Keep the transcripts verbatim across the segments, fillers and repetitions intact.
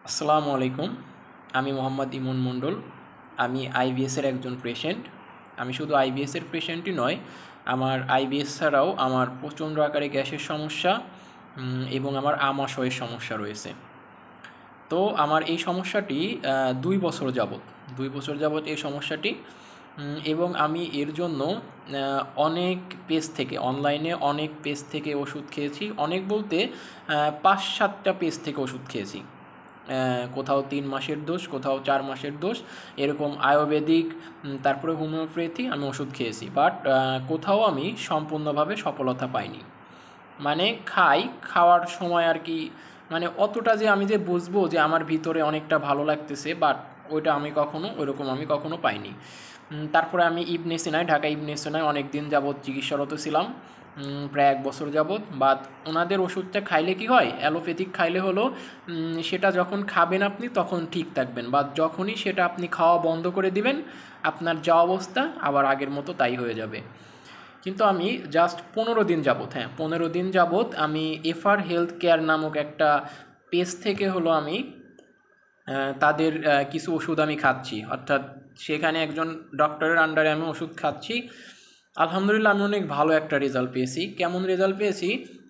আসসালামু আলাইকুম। আমি মোহাম্মদ ইমন মণ্ডল। আমি আইবিএসের একজন পেশেন্ট। আমি শুধু আইবিএসের পেশেন্টই নয়, আমার আইবিএস ছাড়াও আমার প্রচণ্ড আকারে গ্যাসের সমস্যা এবং আমার আমাশয়ের সমস্যা রয়েছে। তো আমার এই সমস্যাটি দুই বছর যাবৎ দুই বছর যাবৎ এই সমস্যাটি এবং আমি এর জন্য অনেক পেজ থেকে অনলাইনে অনেক পেজ থেকে ওষুধ খেয়েছি। অনেক বলতে পাঁচ সাতটা পেজ থেকে ওষুধ খেয়েছি। কোথাও তিন মাসের দোষ, কোথাও চার মাসের দোষ, এরকম আয়ুর্বেদিক, তারপরে হোমিওপ্যাথি আমি ওষুধ খেয়েছি, বাট কোথাও আমি সম্পূর্ণভাবে সফলতা পাইনি। মানে খাই, খাওয়ার সময় আর কি, মানে অতটা যে আমি যে বুঝবো যে আমার ভিতরে অনেকটা ভালো লাগতেছে, বাট ওইটা আমি কখনো ওইরকম আমি কখনো পাইনি। তারপরে আমি ইবনে সিনায়, ঢাকা ইবনে সিনায় অনেক দিন যাবৎ চিকিৎসারত ছিলাম, প্রায় এক বছর যাবৎ। বাট ওনাদের ওষুধটা খাইলে কি হয়, অ্যালোপ্যাথিক খাইলে হলো সেটা যখন খাবেন আপনি তখন ঠিক থাকবেন, বা যখনই সেটা আপনি খাওয়া বন্ধ করে দিবেন আপনার যা অবস্থা আবার আগের মতো তাই হয়ে যাবে। কিন্তু আমি জাস্ট পনেরো দিন যাবৎ হ্যাঁ পনেরো দিন যাবৎ আমি এফআর হেলথ কেয়ার নামক একটা পেজ থেকে হলো আমি তাদের কিছু ওষুধ আমি খাচ্ছি, অর্থাৎ সেখানে একজন ডক্টরের আন্ডারে আমি ওষুধ খাচ্ছি। আলহামদুলিল্লাহ আমি অনেক ভালো একটা রেজাল্ট পেয়েছি। কেমন রেজাল্ট পেয়েছি,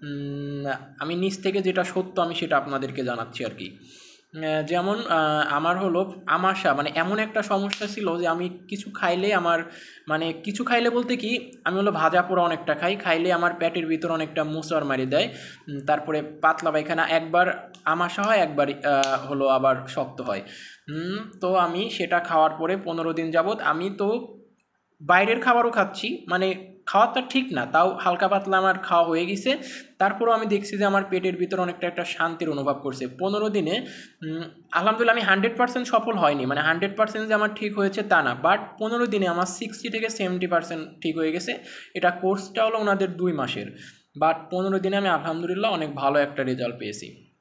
আমি নিজ থেকে যেটা সত্য আমি সেটা আপনাদেরকে জানাচ্ছি আর কি। যেমন আমার হলো আমাশা, মানে এমন একটা সমস্যা ছিল যে আমি কিছু খাইলে আমার, মানে কিছু খাইলে বলতে কি, আমি হলো ভাজা পোড়া অনেকটা খাই, খাইলে আমার পেটের ভিতর অনেকটা মুসর মারি দেয়, তারপরে পাতলা পায়খানা, একবার আমাশা হয়, একবার হলো আবার শক্ত হয়। তো আমি সেটা খাওয়ার পরে পনেরো দিন যাবৎ আমি তো বাইরের খাবারও খাচ্ছি, মানে খাওয়াটা ঠিক না, তাও হালকা পাতলা আমার খাওয়া হয়ে গেছে। তারপরেও আমি দেখছি যে আমার পেটের ভিতর অনেকটা একটা শান্তির অনুভব করছে পনেরো দিনে। আলহামদুলিল্লাহ আমি হান্ড্রেড পার্সেন্ট সফল হয়নি, মানে হান্ড্রেড পার্সেন্ট যে আমার ঠিক হয়েছে তা না, বাট পনেরো দিনে আমার সিক্সটি থেকে সেভেন্টি পার্সেন্ট ঠিক হয়ে গেছে। এটা কোর্সটা হলো ওনাদের দুই মাসের, বাট পনেরো দিনে আমি আলহামদুলিল্লাহ অনেক ভালো একটা রেজাল্ট পেয়েছি।